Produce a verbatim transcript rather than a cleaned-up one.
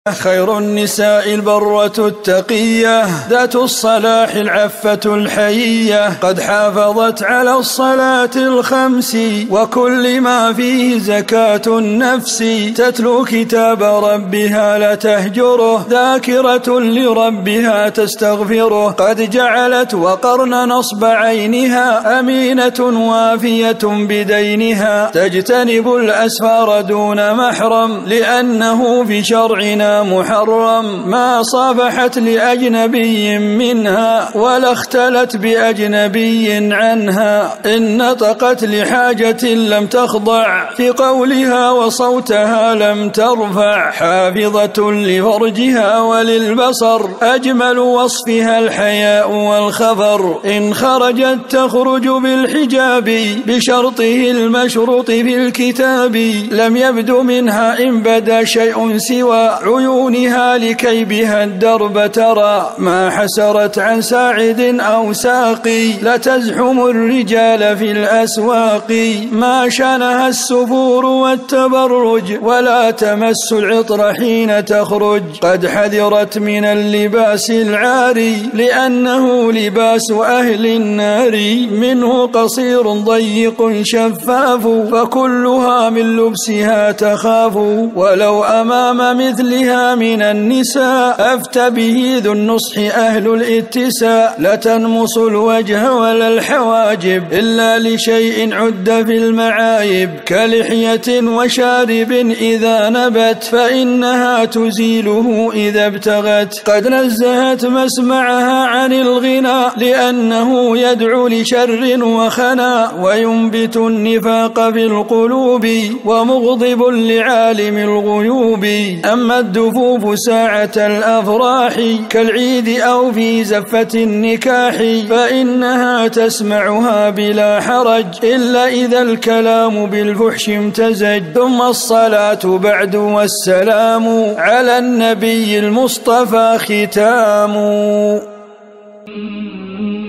خير النساء البرة التقية ذات الصلاح العفة الحية، قد حافظت على الصلاة الخمس وكل ما فيه زكاة النفس، تتلو كتاب ربها لا تهجره، ذاكرة لربها تستغفره، قد جعلت وقرن نصب عينها، أمينة وافية بدينها، تجتنب الأسفار دون محرم لأنه في شرعنا محرم، ما صافحت لأجنبي منها ولا اختلت بأجنبي عنها، إن نطقت لحاجة لم تخضع في قولها وصوتها لم ترفع، حافظة لفرجها وللبصر، أجمل وصفها الحياء والخبر، إن خرجت تخرج بالحجاب بشرطه المشروط في الكتاب، لم يبد منها إن بدا شيء سوى عيونها لكي بها الدرب ترى، ما حسرت عن ساعد أو ساقي لتزحم الرجال في الأسواق، ما شانها السفور والتبرج ولا تمس العطر حين تخرج، قد حذرت من اللباس العاري لأنه لباس أهل النار، منه قصير ضيق شفاف فكلها من لبسها تخاف، ولو أمام مثلها من النساء أفتى به ذو النصح أهل الاتساء، لتنمص الوجه ولا الحواجب إلا لشيء عد في المعايب، كلحية وشارب إذا نبت فإنها تزيله إذا ابتغت، قد نزهت مسمعها عن الغنى لأنه يدعو لشر وخنا، وينبت النفاق في القلوب ومغضب لعالم الغيوب، أما الدفوف ساعة الأفراح كالعيد أو في زفة النكاح فإنها تسمعها بلا حرج إلا إذا الكلام بالفحش امتزج، ثم الصلاة بعد والسلام على النبي المصطفى ختام.